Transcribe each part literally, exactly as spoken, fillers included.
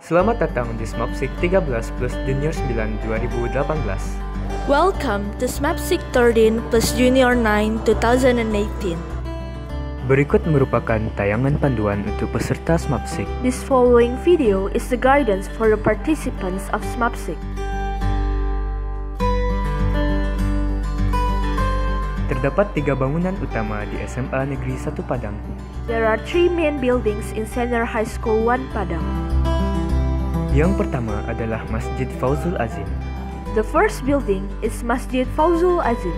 Selamat datang di SMAPSIK tiga belas plus Junior sembilan dua ribu delapan belas. Welcome to SMAPSIK thirteen plus Junior nine twenty eighteen. Berikut merupakan tayangan panduan untuk peserta SMAPSIK. This following video is the guidance for the participants of SMAPSIK. Terdapat tiga bangunan utama di S M A Negeri satu Padang. There are three main buildings in Senior High School one Padang. Yang pertama adalah Masjid Fauzul Azim. The first building is Masjid Fauzul Azim.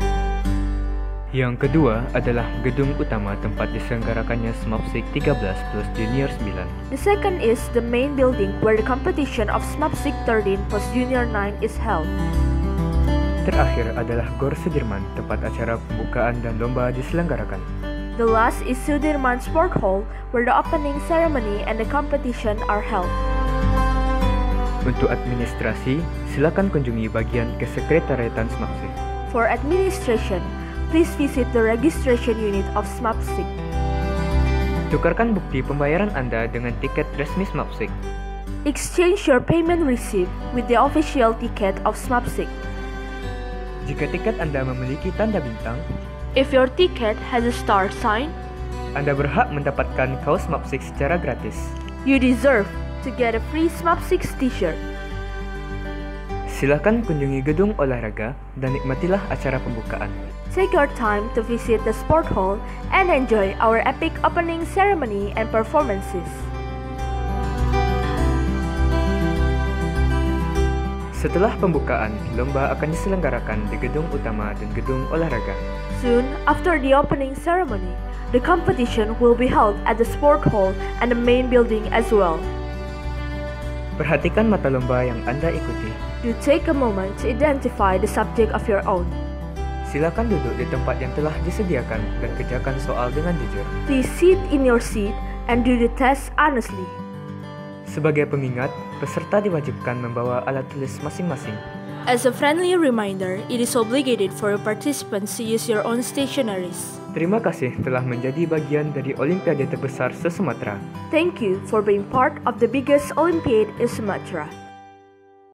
Yang kedua adalah gedung utama tempat diselenggarakannya SMAPSIK tiga belas plus Junior sembilan. The second is the main building where the competition of SMAPSIK thirteen plus Junior nine is held. Terakhir adalah Gor Sudirman, tempat acara pembukaan dan lomba diselenggarakan. The last is Sudirman Sport Hall where the opening ceremony and the competition are held. Untuk administrasi, silakan kunjungi bagian kesekretariatan SMAPSIK. For administration, please visit the registration unit of SMAPSIK. Tukarkan bukti pembayaran Anda dengan tiket resmi SMAPSIK. Exchange your payment receipt with the official ticket of SMAPSIK. Jika tiket Anda memiliki tanda bintang, if your ticket has a star sign, Anda berhak mendapatkan kaos SMAPSIK secara gratis. You deserve to get a free SMAPSIK t-shirt. Silakan kunjungi gedung olahraga dan nikmatilah acara pembukaan. Take your time to visit the sport hall and enjoy our epic opening ceremony and performances. Setelah pembukaan, lomba akan diselenggarakan di gedung utama dan gedung olahraga. Soon after the opening ceremony, the competition will be held at the sport hall and the main building as well. Perhatikan mata lomba yang Anda ikuti. Do take a moment to identify the subject of your own. Silakan duduk di tempat yang telah disediakan dan kerjakan soal dengan jujur. Please sit in your seat and do the test honestly. Sebagai pengingat, peserta diwajibkan membawa alat tulis masing-masing. As a friendly reminder, it is obligated for participants to use your own stationeries. Terima kasih telah menjadi bagian dari Olimpiade terbesar se-Sumatera. Thank you for being part of the biggest Olympiad in Sumatra.